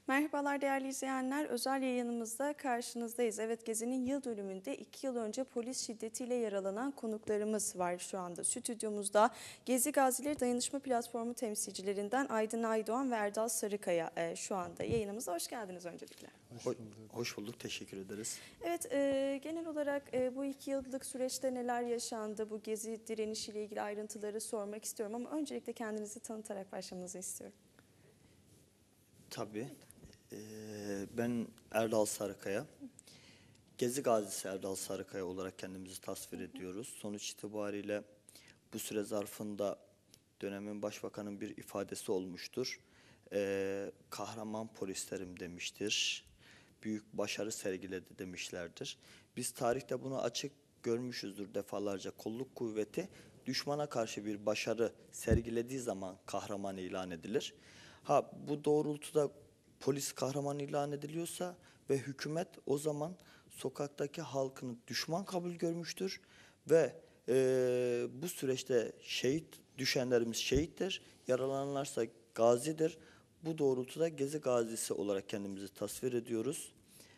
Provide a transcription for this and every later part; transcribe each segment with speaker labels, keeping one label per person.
Speaker 1: Merhabalar değerli izleyenler. Özel yayınımızda karşınızdayız. Evet, Gezi'nin yıl dönümünde 2 yıl önce polis şiddetiyle yaralanan konuklarımız var şu anda stüdyomuzda. Gezi Gazileri Dayanışma Platformu temsilcilerinden Aydın Aydoğan ve Erdal Sarıkaya şu anda yayınımıza. Hoş geldiniz öncelikle.
Speaker 2: Hoş bulduk, teşekkür ederiz.
Speaker 1: Evet, genel olarak bu 2 yıllık süreçte neler yaşandı? Bu Gezi direnişiyle ilgili ayrıntıları sormak istiyorum ama öncelikle kendinizi tanıtarak başlamanızı istiyorum.
Speaker 2: Tabii. Ben Erdal Sarıkaya. Gezi Gazisi Erdal Sarıkaya olarak kendimizi tasvir ediyoruz. Sonuç itibariyle bu süre zarfında dönemin başbakanın bir ifadesi olmuştur. Kahraman polislerim demiştir. Büyük başarı sergiledi demişlerdir. Biz tarihte bunu açık görmüşüzdür defalarca. Kolluk kuvveti düşmana karşı bir başarı sergilediği zaman kahraman ilan edilir. Bu doğrultuda polis kahraman ilan ediliyorsa ve hükümet o zaman sokaktaki halkını düşman kabul görmüştür ve bu süreçte düşenlerimiz şehittir, yaralananlarsa gazidir. Bu doğrultuda Gezi Gazisi olarak kendimizi tasvir ediyoruz.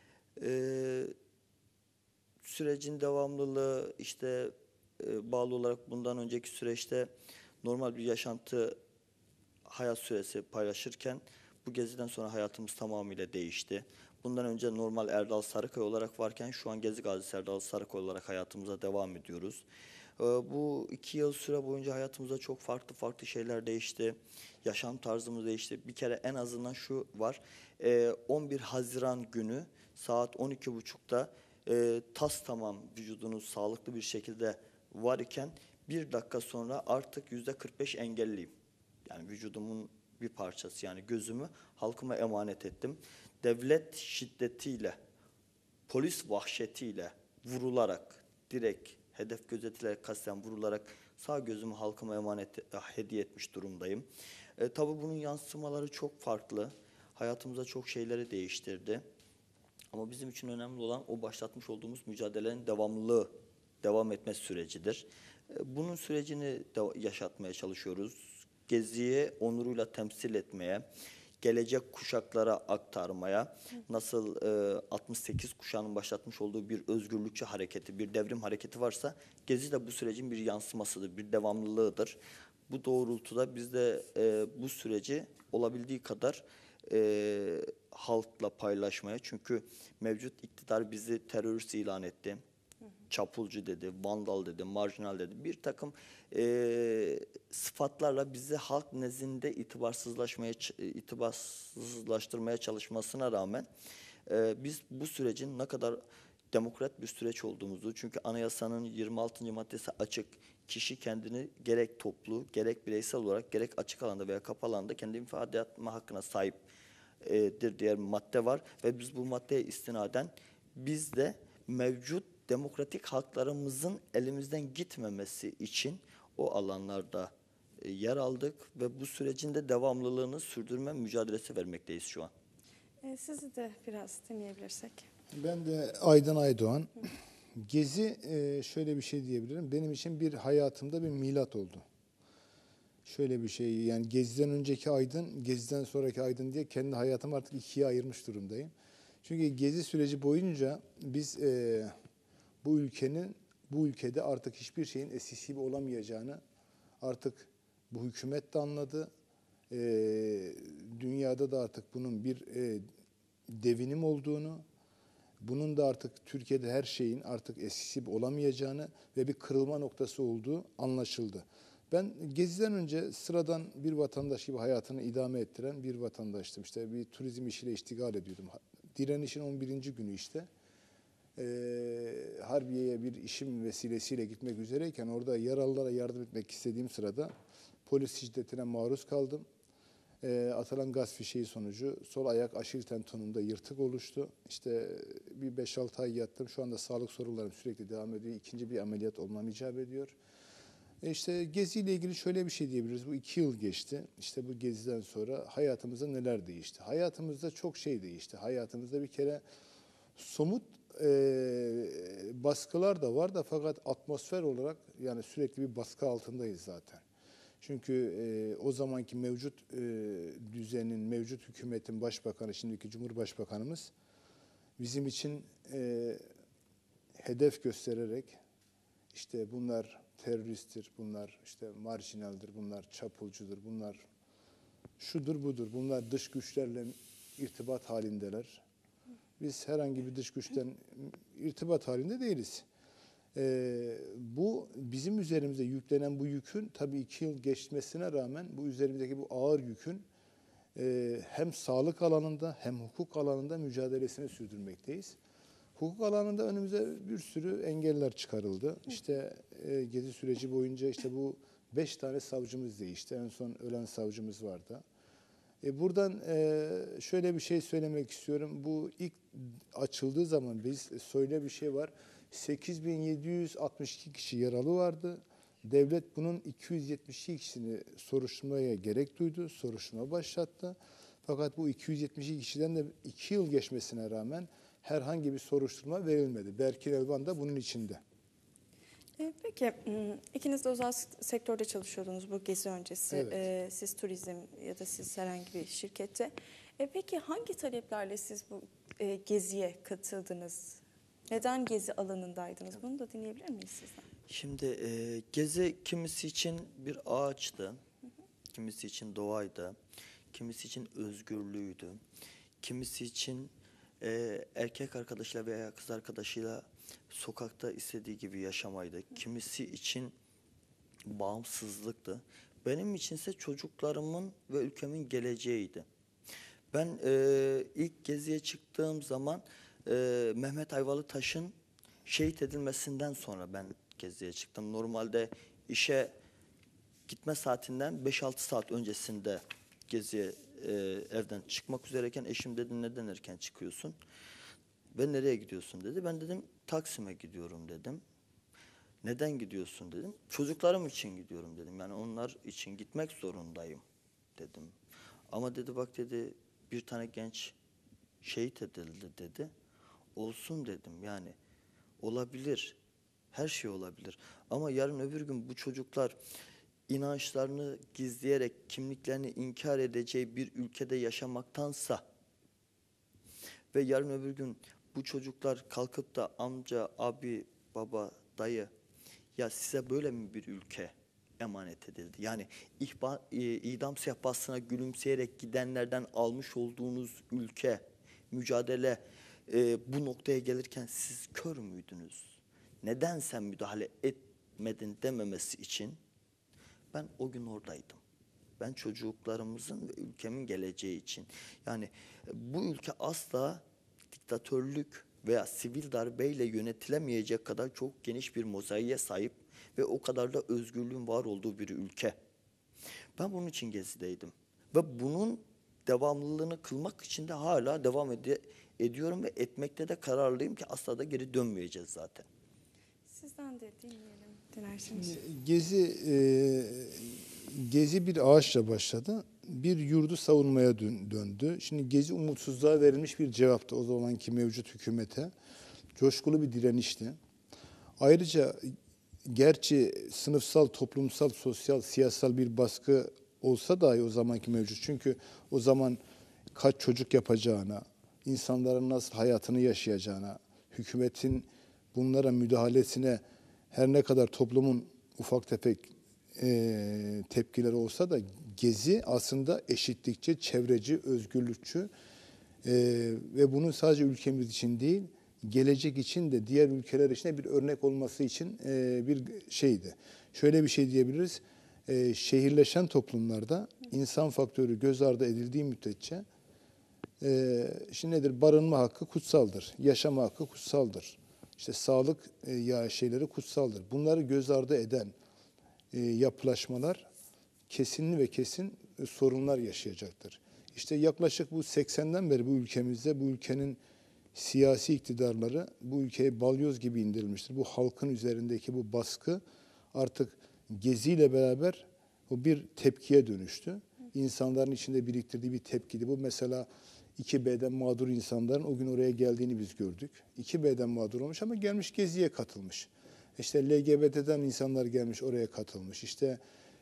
Speaker 2: Sürecin devamlılığı bağlı olarak bundan önceki süreçte normal bir hayat süresi paylaşırken bu geziden sonra hayatımız tamamıyla değişti. Bundan önce normal Erdal Sarıkaya olarak varken şu an Gezi Gazisi Erdal Sarıkaya olarak hayatımıza devam ediyoruz. Bu 2 yıl süre boyunca hayatımızda çok farklı şeyler değişti. Yaşam tarzımız değişti. Bir kere en azından şu var. 11 Haziran günü saat 12.30'da tas tamam vücudunuz sağlıklı bir şekilde var iken bir dakika sonra artık %45 engelliyim. Yani vücudumun bir parçası, yani gözümü halkıma emanet ettim. Devlet şiddetiyle, polis vahşetiyle vurularak, direkt hedef gözetilerek kasten vurularak sağ gözümü halkıma hediye etmiş durumdayım. Tabii bunun yansımaları çok farklı. Hayatımıza çok şeyleri değiştirdi. Ama bizim için önemli olan o başlatmış olduğumuz mücadelenin devamlılığı, devam etme sürecidir. Bunun sürecini yaşatmaya çalışıyoruz. Geziyi onuruyla temsil etmeye, gelecek kuşaklara aktarmaya, nasıl 68 kuşağının başlatmış olduğu bir özgürlükçü hareketi, bir devrim hareketi varsa Gezi de bu sürecin bir yansımasıdır, bir devamlılığıdır. Bu doğrultuda biz de bu süreci olabildiği kadar halkla paylaşmaya, çünkü mevcut iktidar bizi terörist ilan etti. Çapulcu dedi, vandal dedi, marjinal dedi. Bir takım sıfatlarla bizi halk nezdinde itibarsızlaştırmaya çalışmasına rağmen biz bu sürecin ne kadar demokrat bir süreç olduğumuzu, çünkü anayasanın 26. maddesi açık. Kişi kendini gerek toplu, gerek bireysel olarak, gerek açık alanda veya kapalı alanda kendi ifade etme hakkına sahiptir diye bir madde var ve biz bu maddeye istinaden biz de mevcut demokratik haklarımızın elimizden gitmemesi için o alanlarda yer aldık ve bu sürecin de devamlılığını sürdürme mücadelesi vermekteyiz şu an.
Speaker 1: Sizi de biraz dinleyebilirsek.
Speaker 3: Ben de Aydın Aydoğan. Gezi şöyle bir şey diyebilirim. Benim için bir hayatımda bir milat oldu. Şöyle bir şey, yani Gezi'den önceki Aydın, Gezi'den sonraki Aydın diye kendi hayatımı artık ikiye ayırmış durumdayım. Çünkü Gezi süreci boyunca biz bu ülkede artık hiçbir şeyin eskisi gibi olamayacağını artık bu hükümet de anladı. Dünyada da artık bunun bir devinim olduğunu, bunun da artık Türkiye'de her şeyin artık eskisi gibi olamayacağını ve bir kırılma noktası olduğu anlaşıldı. Ben Gezi'den önce sıradan bir vatandaş gibi hayatını idame ettiren bir vatandaştım. İşte bir turizm işiyle iştigal ediyordum. Direnişin 11. günü işte. Harbiye'ye bir işim vesilesiyle gitmek üzereyken orada yaralılara yardım etmek istediğim sırada polis şiddetine maruz kaldım. Atılan gaz fişeği sonucu sol ayak aşil tendonumda yırtık oluştu. İşte bir 5-6 ay yattım. Şu anda sağlık sorunlarım sürekli devam ediyor. İkinci bir ameliyat olmam icap ediyor. İşte Gezi ile ilgili şöyle bir şey diyebiliriz. Bu 2 yıl geçti. İşte bu Gezi'den sonra hayatımızda neler değişti? Hayatımızda çok şey değişti. Hayatımızda bir kere somut baskılar da var da, fakat atmosfer olarak yani sürekli bir baskı altındayız zaten. Çünkü o zamanki mevcut düzenin, mevcut hükümetin başbakanı, şimdiki Cumhurbaşkanımız bizim için hedef göstererek işte bunlar teröristtir, bunlar işte marjinaldir, bunlar çapulcudur, bunlar şudur budur, bunlar dış güçlerle irtibat halindeler. Biz herhangi bir dış güçten irtibat halinde değiliz. Bu bizim üzerimize yüklenen bu yükün tabii 2 yıl geçmesine rağmen bu üzerimizdeki bu ağır yükün hem sağlık alanında hem hukuk alanında mücadelesini sürdürmekteyiz. Hukuk alanında önümüze bir sürü engeller çıkarıldı. İşte gezi süreci boyunca işte bu 5 tane savcımız değişti. En son ölen savcımız vardı. Buradan şöyle bir şey söylemek istiyorum. Bu ilk açıldığı zaman söyle bir şey var. 8.762 kişi yaralı vardı. Devlet bunun 272 kişisini soruşturmaya gerek duydu. Soruşturma başlattı. Fakat bu 272 kişiden de 2 yıl geçmesine rağmen herhangi bir soruşturma verilmedi. Berkin Elvan da bunun içinde.
Speaker 1: Peki, ikiniz de özel sektörde çalışıyordunuz bu gezi öncesi.
Speaker 3: Evet.
Speaker 1: Siz turizm ya da siz herhangi bir şirkette. Peki hangi taleplerle siz bu geziye katıldınız? Neden gezi alanındaydınız? Bunu da dinleyebilir miyiz sizden?
Speaker 2: Şimdi gezi kimisi için bir ağaçtı, kimisi için doğaydı, kimisi için özgürlüğüydü, kimisi için erkek arkadaşıyla veya kız arkadaşıyla sokakta istediği gibi yaşamaydı, kimisi için bağımsızlıktı. Benim içinse çocuklarımın ve ülkemin geleceğiydi. Ben ilk geziye çıktığım zaman Mehmet Ayvalıtaş'ın şehit edilmesinden sonra ben geziye çıktım. Normalde işe gitme saatinden 5-6 saat öncesinde geziye evden çıkmak üzereyken eşim dedi neden erken çıkıyorsun? Ve nereye gidiyorsun dedi. Ben dedim Taksim'e gidiyorum dedim. Neden gidiyorsun dedim. Çocuklarım için gidiyorum dedim. Yani onlar için gitmek zorundayım dedim. Ama dedi bak dedi bir tane genç şehit edildi dedi. Olsun dedim yani olabilir. Her şey olabilir. Ama yarın öbür gün bu çocuklar inançlarını gizleyerek kimliklerini inkar edeceği bir ülkede yaşamaktansa ve yarın öbür gün bu çocuklar kalkıp da amca, abi, baba, dayı ya size böyle mi bir ülke emanet edildi? Yani idam sehpasına gülümseyerek gidenlerden almış olduğunuz ülke, mücadele bu noktaya gelirken siz kör müydünüz? Neden sen müdahale etmedin dememesi için ben o gün oradaydım. Ben çocuklarımızın ve ülkemin geleceği için. Yani bu ülke asla diktatörlük veya sivil darbeyle yönetilemeyecek kadar çok geniş bir mozaiğe sahip ve o kadar da özgürlüğün var olduğu bir ülke. Ben bunun için gezideydim. Ve bunun devamlılığını kılmak için de hala devam ediyorum ve etmekte de kararlıyım ki asla da geri dönmeyeceğiz zaten.
Speaker 1: Sizden de dinleyelim, dilerseniz.
Speaker 3: Gezi bir ağaçla başladı. Bir yurdu savunmaya döndü. Şimdi Gezi umutsuzluğa verilmiş bir cevaptı o zamanki mevcut hükümete. Coşkulu bir direnişti. Ayrıca gerçi sınıfsal, toplumsal, sosyal, siyasal bir baskı olsa dahi o zamanki mevcut. Çünkü o zaman kaç çocuk yapacağına, insanların nasıl hayatını yaşayacağına, hükümetin bunlara müdahalesine her ne kadar toplumun ufak tefek tepkileri olsa da Gezi aslında eşitlikçi, çevreci, özgürlükçü ve bunun sadece ülkemiz için değil, gelecek için de diğer ülkeler için de bir örnek olması için bir şeydi. Şöyle bir şey diyebiliriz, şehirleşen toplumlarda insan faktörü göz ardı edildiği müddetçe şimdi nedir? Barınma hakkı kutsaldır, yaşama hakkı kutsaldır. İşte sağlık şeyleri kutsaldır. Bunları göz ardı eden yapılaşmalar kesinli ve kesin sorunlar yaşayacaktır. İşte yaklaşık bu 80'den beri bu ülkemizde bu ülkenin siyasi iktidarları bu ülkeye balyoz gibi indirilmiştir. Bu halkın üzerindeki bu baskı artık geziyle beraber o bir tepkiye dönüştü. İnsanların içinde biriktirdiği bir tepkiydi. Bu mesela 2B'den mağdur insanların o gün oraya geldiğini biz gördük. 2B'den mağdur olmuş ama gelmiş geziye katılmış. İşte LGBT'den insanlar gelmiş oraya katılmış. İşte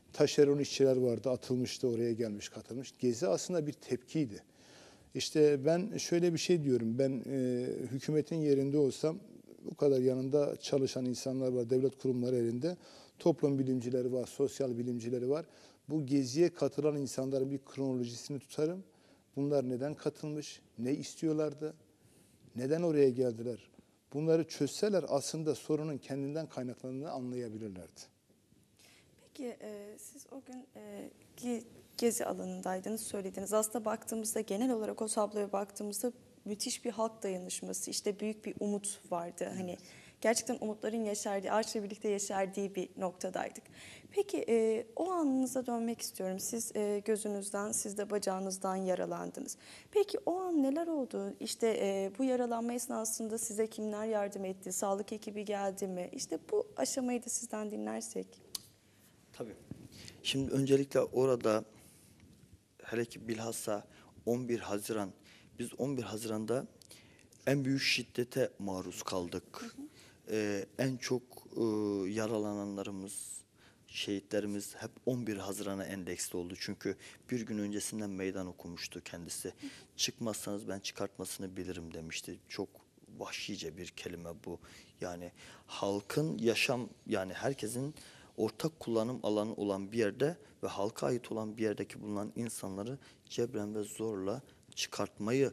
Speaker 3: Taşeron işçiler vardı, atılmıştı, oraya gelmiş, katılmış. Gezi aslında bir tepkiydi. İşte ben şöyle bir şey diyorum, ben hükümetin yerinde olsam, bu kadar yanında çalışan insanlar var, devlet kurumları elinde, toplum bilimcileri var, sosyal bilimcileri var. Bu geziye katılan insanların bir kronolojisini tutarım. Bunlar neden katılmış, ne istiyorlardı, neden oraya geldiler? Bunları çözseler aslında sorunun kendinden kaynaklandığını anlayabilirlerdi.
Speaker 1: Peki siz o gün gezi alanındaydınız, söylediniz. Aslında baktığımızda, genel olarak o tabloya baktığımızda müthiş bir halk dayanışması, işte büyük bir umut vardı. Hani gerçekten umutların yeşerdiği, ağaçla birlikte yeşerdiği bir noktadaydık. Peki o anınıza dönmek istiyorum. Siz gözünüzden, siz de bacağınızdan yaralandınız. Peki o an neler oldu? İşte bu yaralanma esnasında size kimler yardım etti? Sağlık ekibi geldi mi? İşte bu aşamayı da sizden dinlersek.
Speaker 2: Tabii. Şimdi öncelikle orada, hele ki bilhassa 11 Haziran, biz 11 Haziran'da en büyük şiddete maruz kaldık. En çok yaralananlarımız, şehitlerimiz hep 11 Haziran'a endeksli oldu. Çünkü bir gün öncesinden meydan okumuştu kendisi. Çıkmazsanız ben çıkartmasını bilirim demişti. Çok vahşice bir kelime bu. Yani halkın yaşam, yani herkesin ortak kullanım alanı olan bir yerde ve halka ait olan bir yerdeki bulunan insanları cebren ve zorla çıkartmayı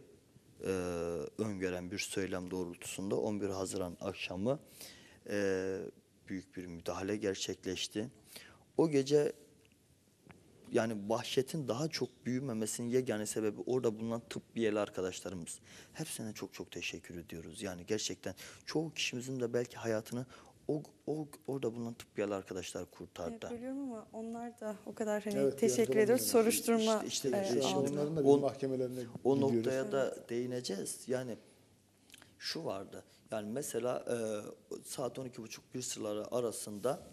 Speaker 2: öngören bir söylem doğrultusunda 11 Haziran akşamı büyük bir müdahale gerçekleşti. O gece, yani vahşetin daha çok büyümemesinin yegane sebebi orada bulunan tıbbiyeli arkadaşlarımız. Hepsine çok çok teşekkür ediyoruz. Yani gerçekten çoğu kişimizin de belki hayatını orada bulunan tıbbiyeli arkadaşlar kurtardı.
Speaker 1: Bölüyorum ama onlar da o kadar hani
Speaker 3: Evet,
Speaker 1: teşekkür
Speaker 3: yargılanmıyorlar.
Speaker 1: ediyoruz. Soruşturma
Speaker 2: İşte
Speaker 1: aldılar.
Speaker 3: Onların da bir
Speaker 2: o,
Speaker 3: mahkemelerine
Speaker 2: o
Speaker 3: gidiyoruz.
Speaker 2: noktaya da değineceğiz. Yani şu vardı. Yani mesela saat 12.30-1 sıraları arasında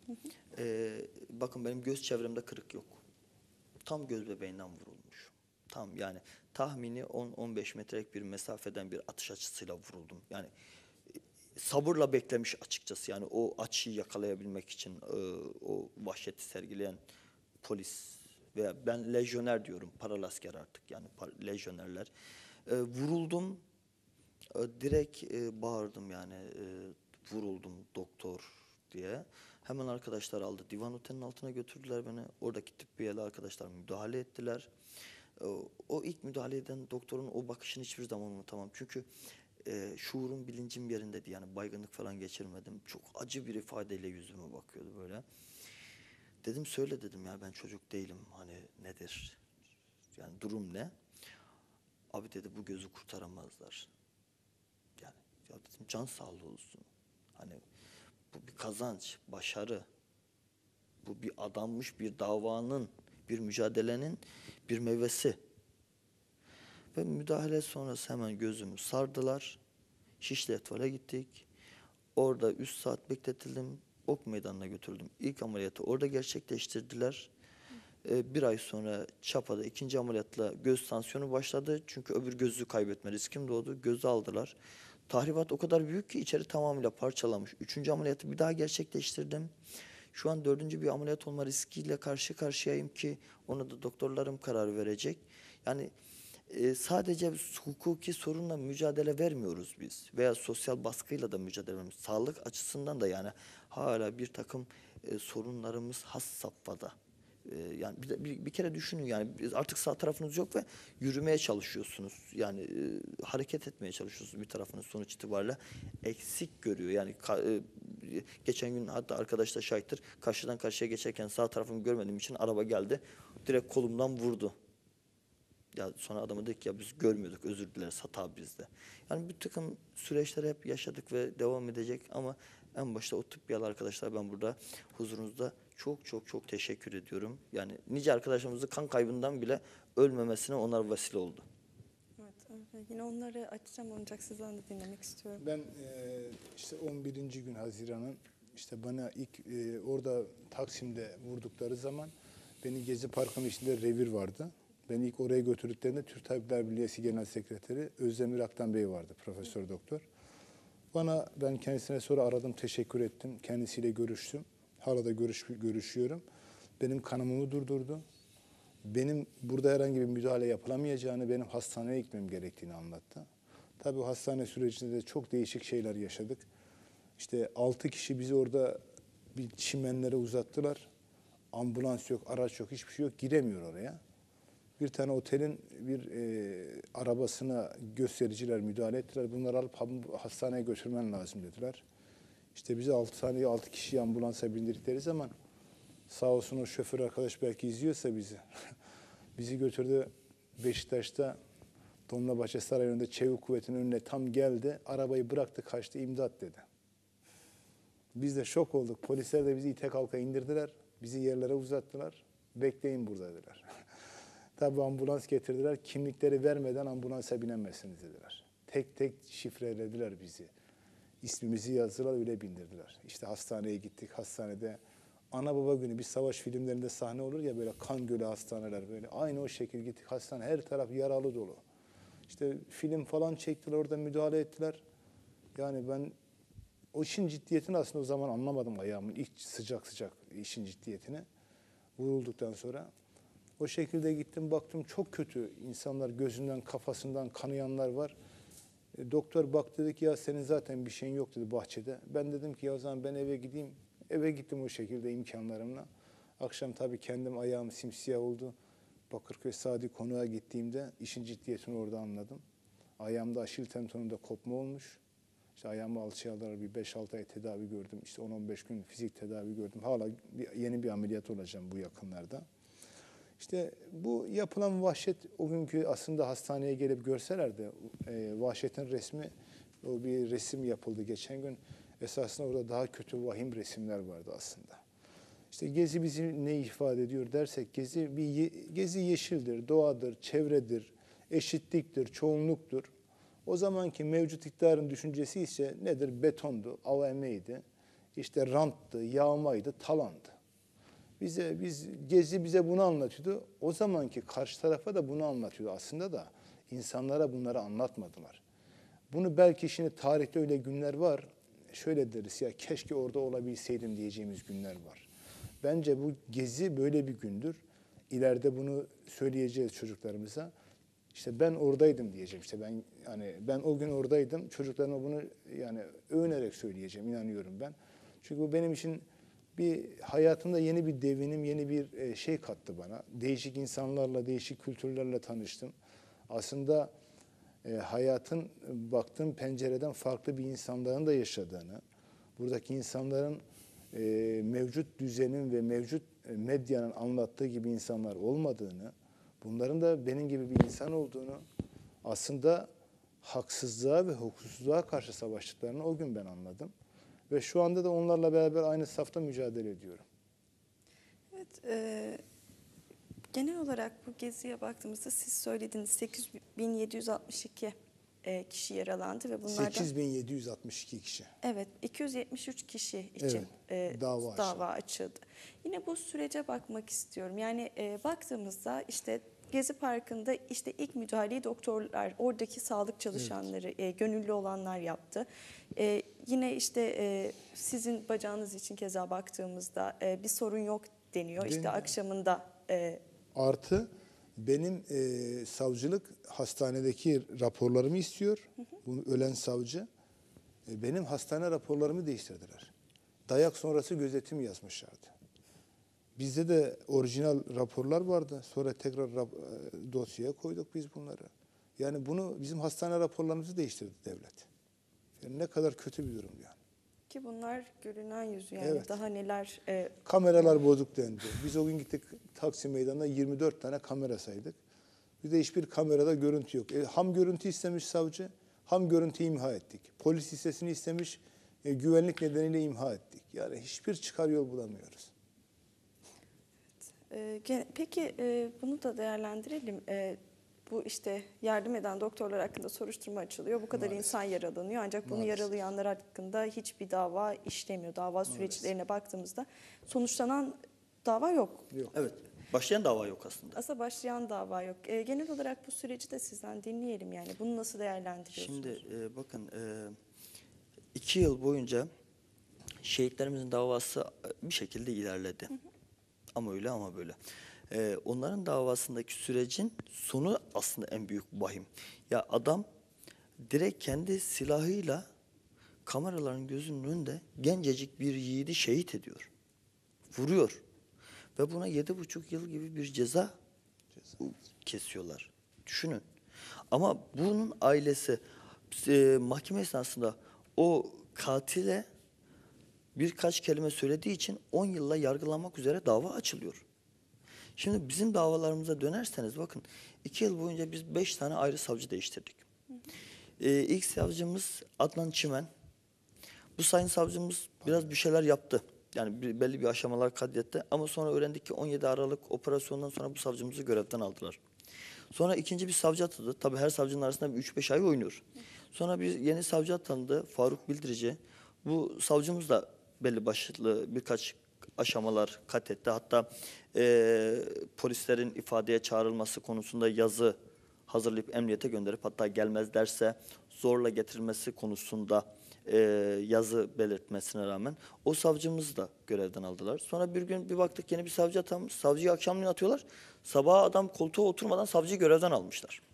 Speaker 2: bakın benim göz çevremde kırık yok. Tam göz bebeğinden vurulmuş. Tam, yani tahmini 10-15 metrelik bir mesafeden bir atış açısıyla vuruldum. Yani sabırla beklemiş açıkçası. Yani o açıyı yakalayabilmek için o vahşeti sergileyen polis veya ben lejyoner diyorum, paralı asker artık, yani lejyonerler. Vuruldum. Direkt bağırdım, yani vuruldum doktor diye. Hemen arkadaşlar aldı. Divan otelinin altına götürdüler beni. Oradaki tıbbiyeli arkadaşlar müdahale ettiler. O ilk müdahale eden doktorun o bakışını hiçbir zaman unutamam. Çünkü şuurum, bilincim yerindeydi. Yani baygınlık falan geçirmedim. Çok acı bir ifadeyle yüzüme bakıyordu böyle. Dedim söyle dedim, ya ben çocuk değilim. Hani nedir? Yani durum ne? Abi dedi, bu gözü kurtaramazlar. Yani ya dedim, can sağlığı olsun. Hani bu bir kazanç, başarı. Bu bir adanmış bir davanın, bir mücadelenin bir meyvesi. Ve müdahale sonrası hemen gözümü sardılar. Şişli Etval'e gittik. Orada 3 saat bekletildim. Ok Meydanı'na götürdüm. İlk ameliyatı orada gerçekleştirdiler. Bir ay sonra Çapa'da ikinci ameliyatla göz tansiyonu başladı. Çünkü öbür gözü kaybetme riskim doğdu. Gözü aldılar. Tahribat o kadar büyük ki içeri tamamıyla parçalamış. Üçüncü ameliyatı bir daha gerçekleştirdim. Şu an dördüncü bir ameliyat olma riskiyle karşı karşıyayım ki ona da doktorlarım karar verecek. Yani sadece hukuki sorunla mücadele vermiyoruz biz veya sosyal baskıyla da mücadele vermiyoruz. Sağlık açısından da yani hala bir takım sorunlarımız has safhada. Yani bir kere düşünün, yani artık sağ tarafınız yok ve yürümeye çalışıyorsunuz. Yani hareket etmeye çalışıyorsunuz, bir tarafınız sonuç itibariyle eksik görüyor. Yani geçen gün hatta arkadaş da şahittir. Karşıdan karşıya geçerken sağ tarafımı görmediğim için araba geldi. Direkt kolumdan vurdu. Ya sonra adama dedik ya biz görmüyorduk, özür dileriz, hata bizde. Yani bir takım süreçleri hep yaşadık ve devam edecek ama en başta o tıbbiyalı arkadaşlar, ben burada huzurunuzda çok çok çok teşekkür ediyorum. Yani nice arkadaşlarımızın kan kaybından bile ölmemesine onlar vesile oldu.
Speaker 1: Evet, yine onları açacağım, ancak sizden de dinlemek istiyorum.
Speaker 3: Ben işte 11. gün Haziran'ın işte bana ilk orada Taksim'de vurdukları zaman beni Gezi Parkı'nın içinde revir vardı. Beni ilk oraya götürdüklerinde Türk Tabipler Birliği Genel Sekreteri Özdemir Aktan Bey vardı, profesör doktor. Ben kendisine sonra aradım, teşekkür ettim. Kendisiyle görüştüm. Hala da görüşüyorum. Benim kanamamı durdurdu. Benim burada herhangi bir müdahale yapılamayacağını, benim hastaneye gitmem gerektiğini anlattı. Tabii o hastane sürecinde de çok değişik şeyler yaşadık. İşte 6 kişi bizi orada bir çimenlere uzattılar. Ambulans yok, araç yok, hiçbir şey yok. Giremiyor oraya. Bir tane otelin bir arabasına göstericiler müdahale ettiler. Bunları alıp hastaneye götürmen lazım dediler. İşte bizi 6 kişiyi ambulansa bindirdikleri zaman sağ olsun o şoför arkadaş belki izliyorsa bizi. Bizi götürdü Beşiktaş'ta Dolmabahçe Sarayı'nda Çevik Kuvveti'nin önüne tam geldi. Arabayı bıraktı kaçtı, imdat dedi. Biz de şok olduk. Polisler de bizi ite kalka indirdiler. Bizi yerlere uzattılar. Bekleyin burada dediler. Tabii ambulans getirdiler. Kimlikleri vermeden ambulansa binemezsiniz dediler. Tek tek şifrelediler bizi. İsmimizi yazdılar, öyle bindirdiler. İşte hastaneye gittik. Hastanede ana baba günü, bir savaş filmlerinde sahne olur ya, böyle kan gölü hastaneler böyle. Aynı o şekil gittik. Hastane her taraf yaralı dolu. İşte film falan çektiler, orada müdahale ettiler. Yani ben o işin ciddiyetini aslında o zaman anlamadım, ayağımın ilk sıcak işin ciddiyetini. Vurulduktan sonra. O şekilde gittim, baktım çok kötü. İnsanlar gözünden, kafasından kanayanlar var. Doktor baktı, dedi ki ya senin zaten bir şeyin yok dedi bahçede. Ben dedim ki ya o zaman ben eve gideyim. Eve gittim o şekilde imkanlarımla. Akşam tabii kendim ayağım simsiyah oldu. Bakırköy Sadi Konuğa gittiğimde işin ciddiyetini orada anladım. Ayağımda aşil tendonumda kopma olmuş. İşte ayağımı alçıya alarak bir 5-6 ay tedavi gördüm. İşte 10-15 gün fizik tedavi gördüm. Hala yeni bir ameliyat olacağım bu yakınlarda. İşte bu yapılan vahşet, o günkü aslında hastaneye gelip görseler de vahşetin resmi, o bir resim yapıldı geçen gün. Esasında orada daha kötü, vahim resimler vardı aslında. İşte Gezi bizi ne ifade ediyor dersek, Gezi yeşildir, doğadır, çevredir, eşitliktir, çoğunluktur. O zamanki mevcut iktidarın düşüncesi ise nedir? Betondu, AVM'ydi, işte ranttı, yağmaydı, talandı. Gezi bize bunu anlatıyordu. O zamanki karşı tarafa da bunu anlatıyordu aslında da insanlara bunları anlatmadılar. Bunu belki şimdi tarihte öyle günler var. Şöyle deriz ya, keşke orada olabilseydim diyeceğimiz günler var. Bence bu Gezi böyle bir gündür. İleride bunu söyleyeceğiz çocuklarımıza. İşte ben oradaydım diyeceğim. İşte ben o gün oradaydım. Çocuklarıma bunu yani övünerek söyleyeceğim, inanıyorum ben. Çünkü bu benim için bir hayatımda yeni bir devinim, yeni bir şey kattı bana. Değişik insanlarla, değişik kültürlerle tanıştım. Aslında hayatın baktığım pencereden farklı bir insanların da yaşadığını, buradaki insanların mevcut düzenin ve mevcut medyanın anlattığı gibi insanlar olmadığını, bunların da benim gibi bir insan olduğunu, aslında haksızlığa ve hukuksuzluğa karşı savaştıklarını o gün ben anladım. Ve şu anda da onlarla beraber aynı safta mücadele ediyorum.
Speaker 1: Evet, genel olarak bu geziye baktığımızda siz söylediniz 8762 kişi yaralandı ve bunlardan
Speaker 3: 8762 kişi.
Speaker 1: evet 273 kişi için dava açıldı. Yine bu sürece bakmak istiyorum. Yani baktığımızda işte Gezi Parkı'nda işte ilk müdahaleyi doktorlar, oradaki sağlık çalışanları, gönüllü olanlar yaptı. Yine işte sizin bacağınız için keza baktığımızda bir sorun yok deniyor. İşte akşamında.
Speaker 3: Artı benim savcılık hastanedeki raporlarımı istiyor. Bu ölen savcı. Benim hastane raporlarımı değiştirdiler. Dayak sonrası gözetim yazmışlardı. Bizde de orijinal raporlar vardı. Sonra tekrar dosyaya koyduk biz bunları. Yani bunu bizim hastane raporlarımızı değiştirdi devlet. Yani ne kadar kötü bir durum yani.
Speaker 1: Ki bunlar görünen yüzü yani
Speaker 3: Evet.
Speaker 1: daha neler.
Speaker 3: Kameralar bozuk dendi. Biz o gün gittik Taksim Meydanı'nda 24 tane kamera saydık. Bizde hiçbir kamerada görüntü yok. Ham görüntü istemiş savcı, ham görüntüyü imha ettik. Polis listesini istemiş, güvenlik nedeniyle imha ettik. Yani hiçbir çıkar yol bulamıyoruz.
Speaker 1: Peki bunu da değerlendirelim. Bu işte yardım eden doktorlar hakkında soruşturma açılıyor. Bu kadar
Speaker 3: Maalesef.
Speaker 1: insan yaralanıyor. Ancak bunu
Speaker 3: Maalesef.
Speaker 1: yaralayanlar hakkında hiçbir dava işlemiyor. Dava süreçlerine baktığımızda sonuçlanan dava yok.
Speaker 3: Yok.
Speaker 2: Evet. Başlayan dava yok aslında.
Speaker 1: Aslında başlayan dava yok. Genel olarak bu süreci de sizden dinleyelim yani. Bunu nasıl değerlendiriyorsunuz?
Speaker 2: Şimdi bakın 2 yıl boyunca şehitlerimizin davası bir şekilde ilerledi. ama öyle ama böyle. Onların davasındaki sürecin sonu aslında en büyük vahim. Ya adam direkt kendi silahıyla kameraların gözünün önünde gencecik bir yiğidi şehit ediyor. Vuruyor. Ve buna 7,5 yıl gibi bir ceza kesiyorlar. Düşünün. Ama bunun ailesi mahkeme esnasında o katile birkaç kelime söylediği için 10 yılla yargılanmak üzere dava açılıyor. Şimdi bizim davalarımıza dönerseniz bakın 2 yıl boyunca biz 5 tane ayrı savcı değiştirdik. İlk savcımız Adnan Çimen. Bu sayın savcımız biraz bir şeyler yaptı. Yani belli bir aşamalar kaydetti. Ama sonra öğrendik ki 17 Aralık operasyondan sonra bu savcımızı görevden aldılar. Sonra ikinci bir savcı atadı. Tabii her savcının arasında bir 3-5 ay oynuyor. Sonra bir yeni savcı atandı, Faruk Bildirici. Bu savcımız da belli başlı birkaç aşamalar kat etti. Hatta polislerin ifadeye çağrılması konusunda yazı hazırlayıp emniyete gönderip hatta gelmez derse zorla getirilmesi konusunda yazı belirtmesine rağmen o savcımızı da görevden aldılar. Sonra bir gün bir baktık yeni bir savcı atanmış. Savcıyı akşamleyin atıyorlar. Sabaha adam koltuğa oturmadan savcıyı görevden almışlar.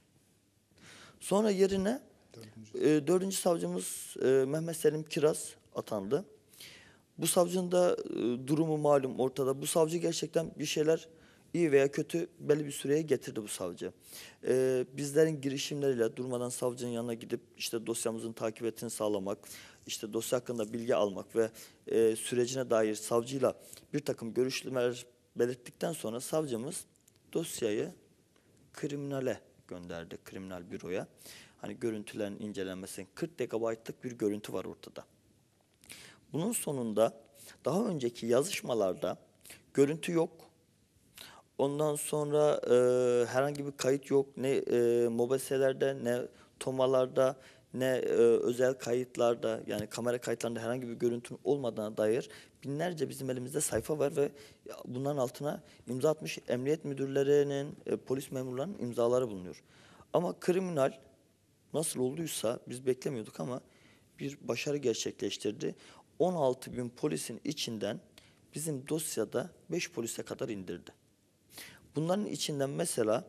Speaker 2: Sonra yerine dördüncü savcımız Mehmet Selim Kiraz atandı. Bu savcının da durumu malum ortada. Bu savcı gerçekten bir şeyler iyi veya kötü belli bir süreye getirdi bu savcı. Bizlerin girişimleriyle durmadan savcının yanına gidip işte dosyamızın takipetini sağlamak, işte dosya hakkında bilgi almak ve sürecine dair savcıyla bir takım görüşmeler belirttikten sonra savcımız dosyayı kriminale gönderdi, kriminal büroya. Hani görüntülerin incelenmesi, 40 GB'lık bir görüntü var ortada. Bunun sonunda daha önceki yazışmalarda görüntü yok. Ondan sonra herhangi bir kayıt yok. Ne mobeselerde, ne tomalarda, ne özel kayıtlarda yani kamera kayıtlarında herhangi bir görüntünün olmadığına dair binlerce bizim elimizde sayfa var ve bunların altına imza atmış emniyet müdürlerinin, polis memurlarının imzaları bulunuyor. Ama kriminal nasıl olduysa biz beklemiyorduk ama bir başarı gerçekleştirdi. 16 bin polisin içinden bizim dosyada 5 polise kadar indirdi. Bunların içinden mesela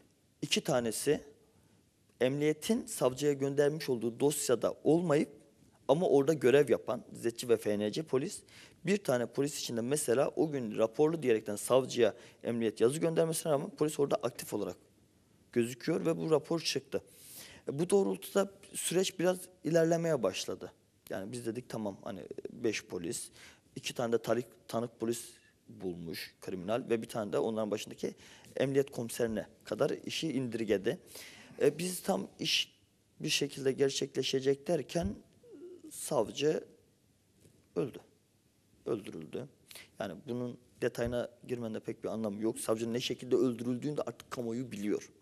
Speaker 2: 2 tanesi emniyetin savcıya göndermiş olduğu dosyada olmayıp ama orada görev yapan Zetçi ve FNC polis. Bir tane polis içinde mesela o gün raporlu diyerekten savcıya emniyet yazı göndermesine rağmen polis orada aktif olarak gözüküyor ve bu rapor çıktı. Bu doğrultuda süreç biraz ilerlemeye başladı. Yani biz dedik tamam hani 5 polis, 2 tane de tanık polis bulmuş kriminal ve bir tane de onların başındaki emniyet komiserine kadar işi indirgedi. Biz tam iş bir şekilde gerçekleşecek derken savcı öldü. Öldürüldü. Yani bunun detayına girmende pek bir anlamı yok. Savcının ne şekilde öldürüldüğünü de artık kamuoyu biliyor.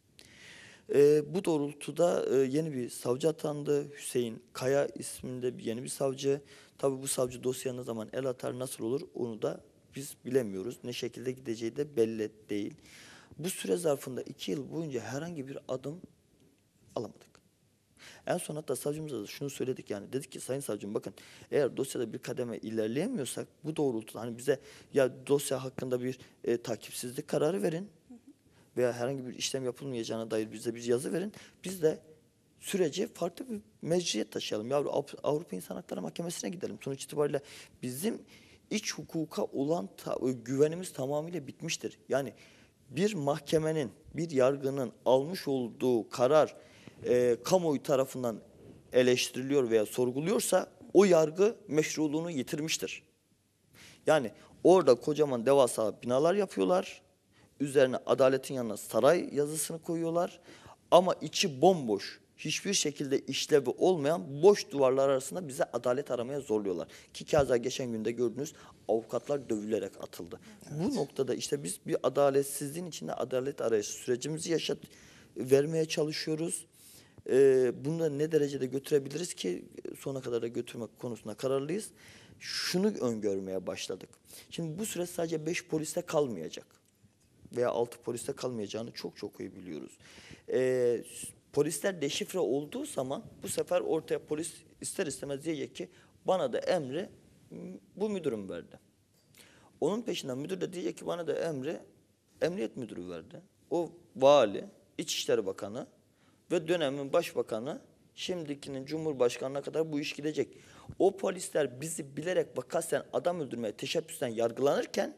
Speaker 2: Bu doğrultuda yeni bir savcı atandı. Hüseyin Kaya isminde yeni bir savcı. Tabii bu savcı dosyaya ne zaman el atar, nasıl olur onu da biz bilemiyoruz. Ne şekilde gideceği de belli değil. Bu süre zarfında 2 yıl boyunca herhangi bir adım alamadık. En son hatta savcımıza da şunu söyledik yani. Dedik ki sayın savcım bakın eğer dosyada bir kademe ilerleyemiyorsak bu doğrultuda hani bize ya dosya hakkında bir takipsizlik kararı verin. Veya herhangi bir işlem yapılmayacağına dair bize bir yazı verin. Biz de süreci farklı bir meclise taşıyalım. Ya Avrupa İnsan Hakları Mahkemesi'ne gidelim. Sonuç itibariyle bizim iç hukuka olan güvenimiz tamamıyla bitmiştir. Yani bir mahkemenin, bir yargının almış olduğu karar kamuoyu tarafından eleştiriliyor veya sorguluyorsa o yargı meşruluğunu yitirmiştir. Yani orada kocaman devasa binalar yapıyorlar. Üzerine adaletin yanına saray yazısını koyuyorlar. Ama içi bomboş, hiçbir şekilde işlevi olmayan boş duvarlar arasında bize adalet aramaya zorluyorlar. Ki keza geçen günde gördüğünüz avukatlar dövülerek atıldı. Evet. Bu noktada işte biz bir adaletsizliğin içinde adalet arayışı sürecimizi vermeye çalışıyoruz. Bunu da ne derecede götürebiliriz ki sona kadar da götürmek konusunda kararlıyız. Şunu öngörmeye başladık. Şimdi bu süreç sadece 5 poliste kalmayacak. Veya 6 poliste kalmayacağını çok çok iyi biliyoruz. Polisler deşifre olduğu zaman bu sefer ortaya polis ister istemez diyecek ki bana da emri bu müdürüm verdi. Onun peşinden müdür de diyecek ki bana da emri emniyet müdürü verdi. O vali, İçişleri Bakanı ve dönemin başbakanı, şimdikinin Cumhurbaşkanı'na kadar bu iş gidecek. O polisler bizi bilerek ve kasten adam öldürmeye teşebbüsten yargılanırken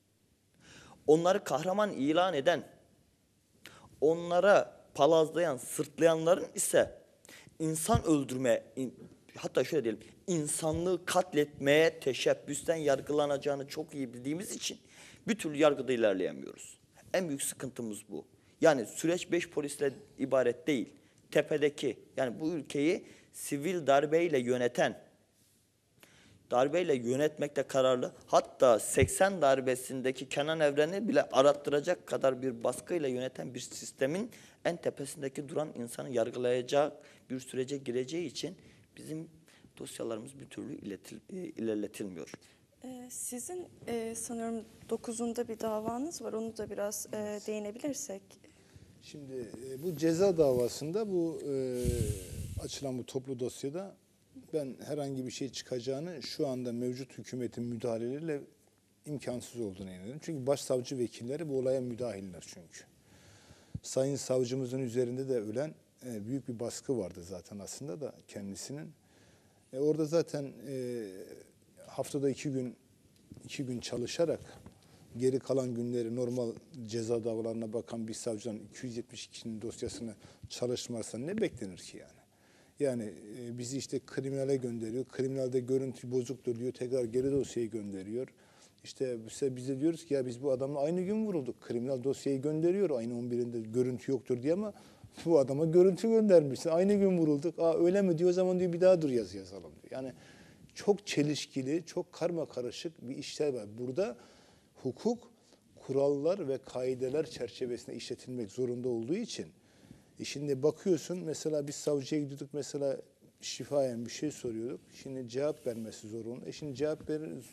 Speaker 2: onları kahraman ilan eden, onlara palazlayan, sırtlayanların ise insan öldürmeye, hatta şöyle diyelim, insanlığı katletmeye teşebbüsten yargılanacağını çok iyi bildiğimiz için bir türlü yargıda ilerleyemiyoruz. En büyük sıkıntımız bu. Yani süreç 5 polisle ibaret değil. Tepedeki, yani bu ülkeyi sivil darbeyle yöneten, darbeyle yönetmekte kararlı, hatta 80 darbesindeki Kenan Evren'i bile arattıracak kadar bir baskıyla yöneten bir sistemin en tepesindeki duran insanı yargılayacak bir sürece gireceği için bizim dosyalarımız bir türlü ilerletilmiyor.
Speaker 1: Sizin sanıyorum 9'unda bir davanız var. Onu da biraz değinebilirsek.
Speaker 3: Şimdi bu ceza davasında bu açılan bu toplu dosyada ben herhangi bir şey çıkacağını şu anda mevcut hükümetin müdahaleleriyle imkansız olduğunu inanıyorum. Çünkü başsavcı vekilleri bu olaya müdahiller çünkü. Sayın savcımızın üzerinde de ölen büyük bir baskı vardı zaten aslında da kendisinin. Orada zaten haftada 2 gün çalışarak geri kalan günleri normal ceza davalarına bakan bir savcının 272'nin dosyasını çalışmazsa ne beklenir ki yani? Yani bizi işte kriminale gönderiyor. Kriminalde görüntü bozuktur diyor. Tekrar geri dosyayı gönderiyor. İşte bize diyoruz ki ya biz bu adamla aynı gün vurulduk. Kriminal dosyayı gönderiyor. Aynı 11'inde görüntü yoktur diye ama bu adama görüntü göndermişsin. Aynı gün vurulduk. Aa öyle mi diyor, o zaman diyor bir daha dur yazalım diyor. Yani çok çelişkili, çok karma karışık bir işler var. Burada hukuk, kurallar ve kaideler çerçevesinde işletilmek zorunda olduğu için şimdi bakıyorsun mesela biz savcıya gidiyorduk, mesela şifayen bir şey soruyorduk. Şimdi cevap vermesi zorunlu. Şimdi cevap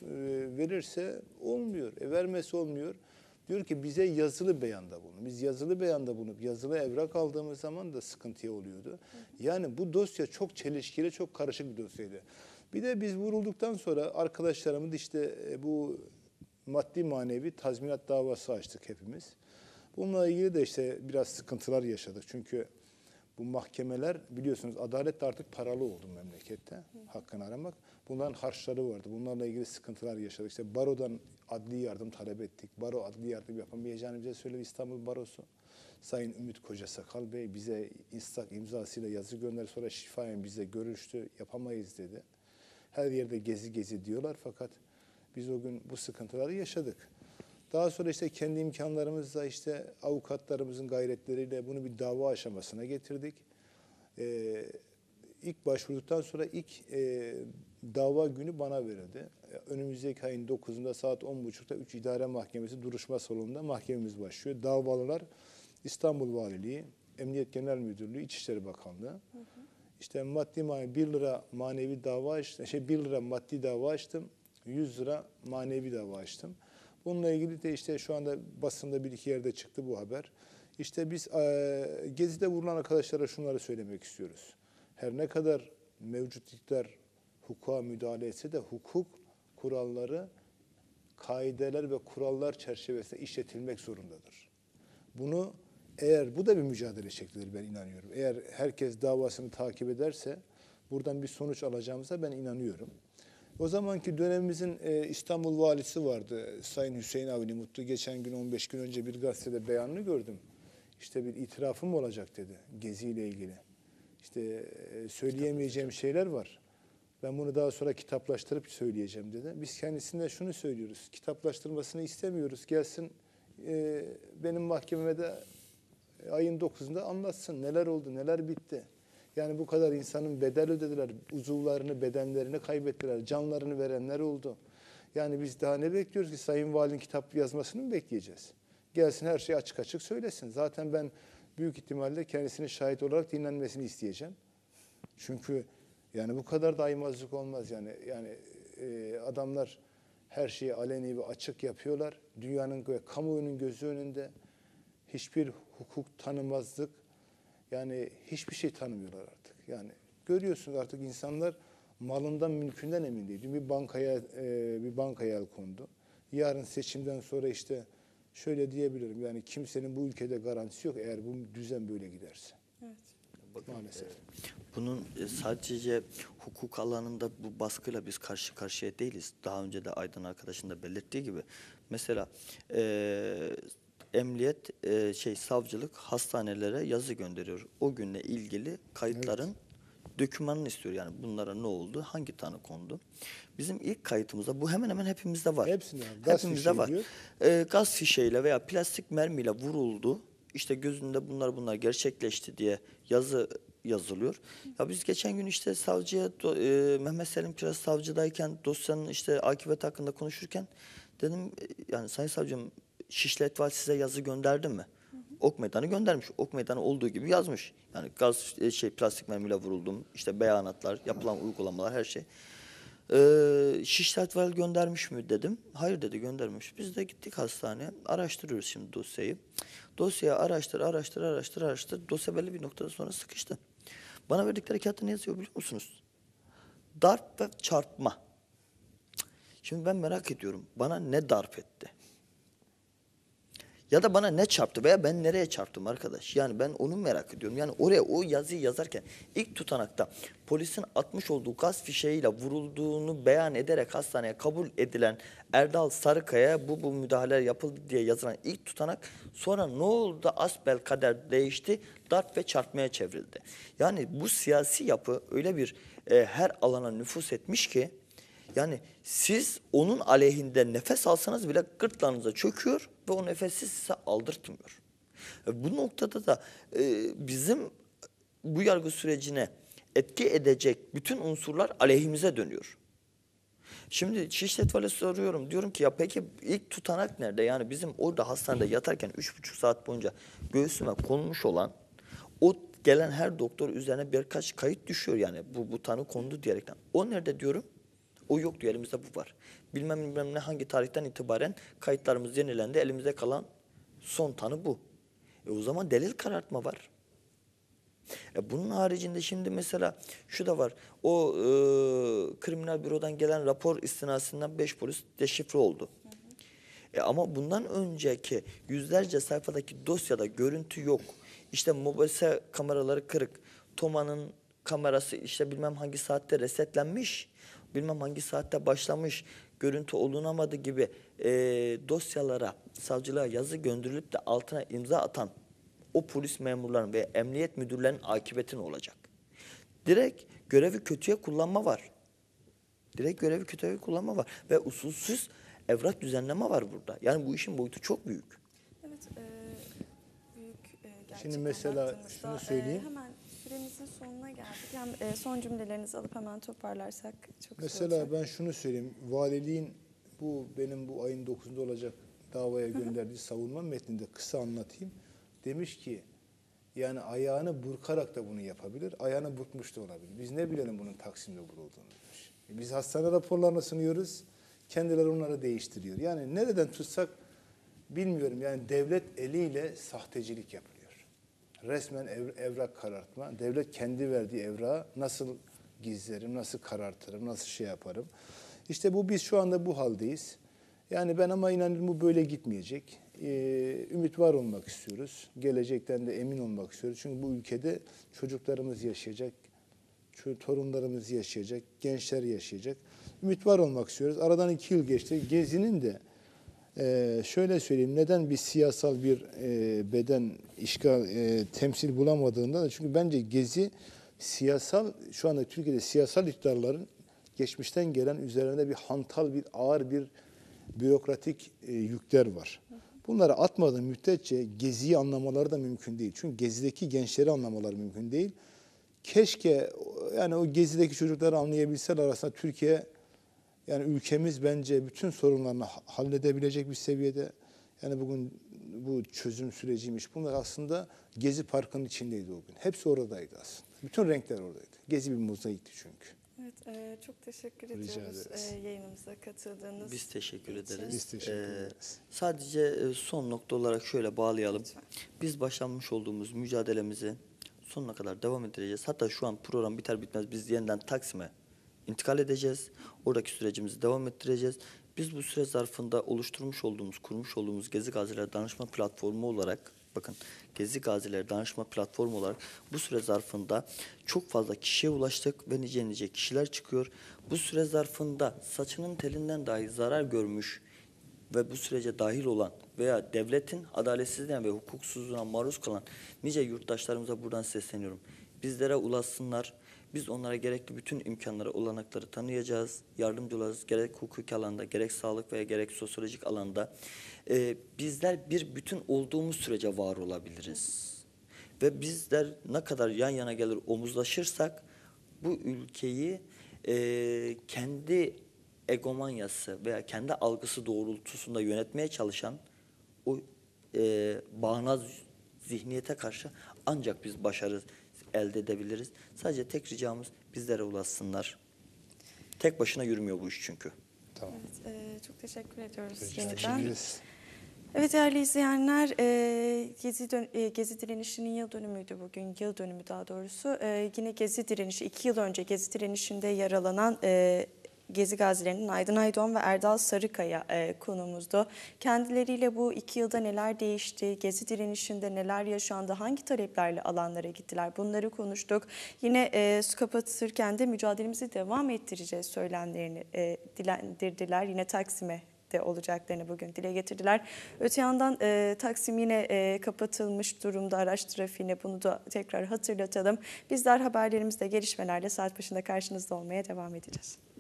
Speaker 3: verirse olmuyor. Vermesi olmuyor. Diyor ki bize yazılı beyanda bulun. Biz yazılı beyanda bulunup yazılı evrak aldığımız zaman da sıkıntıya oluyordu. Yani bu dosya çok çelişkili, çok karışık bir dosyaydı. Bir de biz vurulduktan sonra arkadaşlarımız işte bu maddi manevi tazminat davası açtık hepimiz. Bununla ilgili de işte biraz sıkıntılar yaşadık. Çünkü bu mahkemeler biliyorsunuz adalet de artık paralı oldu memlekette. Hakkını aramak. Bunların harçları vardı. Bunlarla ilgili sıkıntılar yaşadık. İşte barodan adli yardım talep ettik. Baro adli yardım yapamayacağını bize söyledi İstanbul Barosu. Sayın Ümit Kocasakal Bey bize istak imzasıyla yazı gönderdi. Sonra şifayen bize görüştü. Yapamayız dedi. Her yerde gezi diyorlar fakat biz o gün bu sıkıntıları yaşadık. Daha sonra işte kendi imkanlarımızla işte avukatlarımızın gayretleriyle bunu bir dava aşamasına getirdik. İlk başvurduktan sonra ilk dava günü bana verildi. Önümüzdeki ayın 9'unda saat 10.30'da 3 İdare Mahkemesi duruşma salonunda mahkememiz başlıyor. Davalılar İstanbul Valiliği, Emniyet Genel Müdürlüğü, İçişleri Bakanlığı. İşte maddi manevi 1 lira manevi dava açtım. 1 lira maddi dava açtım. 100 lira manevi dava açtım. Bununla ilgili de işte şu anda basında bir iki yerde çıktı bu haber. İşte biz Gezi'de vurulan arkadaşlara şunları söylemek istiyoruz. Her ne kadar mevcut iktidar hukuka müdahale etse de hukuk kuralları, kaideler ve kurallar çerçevesinde işletilmek zorundadır. Bunu bu da bir mücadele şeklidir ben inanıyorum. Eğer herkes davasını takip ederse buradan bir sonuç alacağımıza ben inanıyorum. O zamanki dönemimizin İstanbul valisi vardı, Sayın Hüseyin Avni Mutlu. Geçen gün 15 gün önce bir gazetede beyanını gördüm. İşte bir itirafım olacak dedi Gezi ile ilgili. İşte söyleyemeyeceğim şeyler var. Ben bunu daha sonra kitaplaştırıp söyleyeceğim dedi. Biz kendisine şunu söylüyoruz. Kitaplaştırmasını istemiyoruz. Gelsin benim mahkememe de ayın 9'unda anlatsın. Neler oldu, neler bitti. Yani bu kadar insanın bedel ödediler. Uzuvlarını, bedenlerini kaybettiler. Canlarını verenler oldu. Yani biz daha ne bekliyoruz ki? Sayın Valinin kitap yazmasını mı bekleyeceğiz? Gelsin her şeyi açık açık söylesin. Zaten ben büyük ihtimalle kendisini şahit olarak dinlenmesini isteyeceğim. Çünkü yani bu kadar da aymazlık olmaz yani. Yani adamlar her şeyi aleni ve açık yapıyorlar. Dünyanın ve kamuoyunun gözü önünde hiçbir hukuk tanımazlık, yani hiçbir şey tanımıyorlar artık. Yani görüyorsunuz artık insanlar malından, mülkünden emin değil. Bir bankaya el kondu. Yarın seçimden sonra işte şöyle diyebilirim. Yani kimsenin bu ülkede garantisi yok eğer bu düzen böyle giderse.
Speaker 1: Evet.
Speaker 2: Bakın,
Speaker 3: Maalesef.
Speaker 2: bunun sadece hukuk alanında bu baskıyla biz karşı karşıya değiliz. Daha önce de Aydın arkadaşın da belirttiği gibi. Mesela emniyet, savcılık hastanelere yazı gönderiyor. O günle ilgili kayıtların dokümanını istiyor. Yani bunlara ne oldu, hangi tanı kondu. Bizim ilk kayıtımızda bu hemen hemen hepimizde var.
Speaker 3: Hepsinde var. Gaz
Speaker 2: Hepimizde
Speaker 3: fişeği
Speaker 2: var.
Speaker 3: diyor.
Speaker 2: Gaz fişeğiyle veya plastik mermiyle vuruldu. İşte gözünde bunlar gerçekleşti diye yazı yazılıyor. Ya biz geçen gün işte savcıya Mehmet Selim Kiraz savcıdayken dosyanın işte akıbeti hakkında konuşurken dedim yani Sayın Savcım Şişli Etval size yazı gönderdi mi? Ok Meydanı göndermiş. Ok Meydanı olduğu gibi yazmış. Yani gaz plastik mermiyle vuruldum. İşte beyanatlar, yapılan uygulamalar her şey. Şişli Etval göndermiş mi dedim. Hayır dedi, göndermiş. Biz de gittik hastaneye. Araştırıyoruz şimdi dosyayı. Dosyayı araştır. Dosya belli bir noktada sonra sıkıştı. Bana verdikleri kağıtta ne yazıyor biliyor musunuz? Darp ve çarpma. Şimdi ben merak ediyorum. Bana ne darp etti? Ya da bana ne çarptı veya ben nereye çarptım arkadaş? Yani ben onu merak ediyorum. Yani oraya o yazıyı yazarken ilk tutanakta polisin atmış olduğu gaz fişeğiyle vurulduğunu beyan ederek hastaneye kabul edilen Erdal Sarıkaya bu müdahaleler yapıldı diye yazılan ilk tutanak sonra ne oldu? Asbelkader değişti, darp ve çarpmaya çevrildi. Yani bu siyasi yapı öyle bir her alana nüfuz etmiş ki yani siz onun aleyhinde nefes alsanız bile gırtlağınıza çöküyor ve o nefesi size aldırtmıyor. Bu noktada da bizim bu yargı sürecine etki edecek bütün unsurlar aleyhimize dönüyor. Şimdi Şişli Etval'e soruyorum. Diyorum ki ya peki ilk tutanak nerede? Yani bizim orada hastanede yatarken 3,5 saat boyunca göğsüme konmuş olan o gelen her doktor üzerine birkaç kayıt düşüyor yani bu tanı kondu diyerekten. O nerede diyorum? O yok diyor, elimizde bu var. Bilmem ne hangi tarihten itibaren kayıtlarımız yenilendi, elimizde kalan son tanı bu. O zaman delil karartma var. Bunun haricinde şimdi mesela şu da var. O kriminal bürodan gelen rapor istinasından 5 polis deşifre oldu. Ama bundan önceki yüzlerce sayfadaki dosyada görüntü yok. İşte mobese kameraları kırık. Toma'nın kamerası işte bilmem hangi saatte resetlenmiş. Bilmem hangi saatte başlamış. Görüntü olunamadı gibi dosyalara, savcılığa yazı gönderilip de altına imza atan o polis memurlarının ve emniyet müdürlerinin akıbeti ne olacak? Direkt görevi kötüye kullanma var. Direkt görevi kötüye kullanma var. Ve usulsüz evrak düzenleme var burada. Yani bu işin boyutu çok büyük.
Speaker 1: Evet, büyük gerçekten
Speaker 3: Şimdi mesela
Speaker 1: baktığımızda,
Speaker 3: şunu söyleyeyim.
Speaker 1: hemen süremizin sonuna geldik. Hem son cümlelerinizi alıp hemen toparlarsak çok güzel
Speaker 3: Mesela
Speaker 1: olacak.
Speaker 3: ben şunu söyleyeyim. Valiliğin benim bu ayın 9'unda olacak davaya gönderdiği savunma metninde kısa anlatayım. Demiş ki yani ayağını burkarak da bunu yapabilir. Ayağını burkmuş da olabilir. Biz ne bilelim bunun Taksim'de vurulduğunu demiş. Biz hastane raporlarını sunuyoruz. Kendileri onları değiştiriyor. Yani nereden tutsak bilmiyorum. Yani devlet eliyle sahtecilik yapılıyor. Resmen evrak karartma. Devlet kendi verdiği evrağı nasıl gizlerim, nasıl karartırım, nasıl şey yaparım. İşte biz şu anda bu haldeyiz. Yani ben ama inanıyorum bu böyle gitmeyecek. Ümit var olmak istiyoruz. Gelecekten de emin olmak istiyoruz. Çünkü bu ülkede çocuklarımız yaşayacak, torunlarımız yaşayacak, gençler yaşayacak. Ümit var olmak istiyoruz. Aradan 2 yıl geçti. Gezi'nin de şöyle söyleyeyim, neden bir siyasal bir beden temsil bulamadığında da çünkü bence Gezi şu anda Türkiye'de siyasal iktidarların geçmişten gelen üzerinde bir hantal, bir ağır bir bürokratik yükler var. Bunları atmadığı müddetçe Gezi'yi anlamaları da mümkün değil. Çünkü Gezi'deki gençleri anlamaları mümkün değil. Keşke yani o Gezi'deki çocukları anlayabilseler aslında Türkiye yani ülkemiz bence bütün sorunlarını halledebilecek bir seviyede. Yani bugün bu çözüm süreciymiş. Bunlar aslında Gezi Parkı'nın içindeydi o gün. Hepsi oradaydı aslında. Bütün renkler oradaydı. Gezi bir mozaikti çünkü.
Speaker 1: Evet, çok teşekkür
Speaker 3: Rica
Speaker 1: ediyoruz
Speaker 3: ederiz.
Speaker 1: yayınımıza katıldığınız
Speaker 2: Biz teşekkür
Speaker 1: için.
Speaker 2: ederiz.
Speaker 3: Biz teşekkür ederiz.
Speaker 2: Sadece son nokta olarak şöyle bağlayalım.
Speaker 1: Lütfen.
Speaker 2: Biz başlamış olduğumuz mücadelemizi sonuna kadar devam edeceğiz. Hatta şu an program biter bitmez biz yeniden Taksim'e intikal edeceğiz. Oradaki sürecimizi devam ettireceğiz. Biz bu süre zarfında kurmuş olduğumuz Gezi Gaziler Danışma Platformu olarak, bakın Gezi Gaziler Danışma Platformu olarak bu süre zarfında çok fazla kişiye ulaştık ve nice kişiler çıkıyor. Bu süre zarfında saçının telinden dahi zarar görmüş ve bu sürece dahil olan veya devletin adaletsizliğine ve hukuksuzluğuna maruz kalan nice yurttaşlarımıza buradan sesleniyorum. Bizlere ulaşsınlar. Biz onlara gerekli bütün imkanları, olanakları tanıyacağız, yardımcı olacağız. Gerek hukuki alanda, gerek sağlık veya gerek sosyolojik alanda. Bizler bir bütün olduğumuz sürece var olabiliriz. Ve bizler ne kadar yan yana gelir omuzlaşırsak bu ülkeyi kendi egomanyası veya kendi algısı doğrultusunda yönetmeye çalışan o bağnaz zihniyete karşı ancak biz başarı elde edebiliriz. Sadece tek ricamız bizlere ulaşsınlar. Tek başına yürümüyor bu iş çünkü.
Speaker 3: Tamam.
Speaker 1: Evet, çok teşekkür ediyoruz
Speaker 3: Teşekkür
Speaker 1: yeniden.
Speaker 3: ederiz.
Speaker 1: Evet değerli izleyenler, Gezi direnişinin yıl dönümüydü bugün, yıl dönümü daha doğrusu. Yine Gezi direnişi, 2 yıl önce Gezi direnişinde yaralanan Gezi gazilerinin Aydın Aydoğan ve Erdal Sarıkaya konuğumuzdu. Kendileriyle bu 2 yılda neler değişti, Gezi direnişinde neler yaşandı, hangi taleplerle alanlara gittiler bunları konuştuk. Yine su kapatırken de mücadelemizi devam ettireceğiz söylemlerini dilendirdiler. Yine Taksim'e de olacaklarını bugün dile getirdiler. Öte yandan Taksim yine kapatılmış durumda, araç trafiğine, bunu da tekrar hatırlatalım. Bizler haberlerimizde gelişmelerle saat başında karşınızda olmaya devam edeceğiz.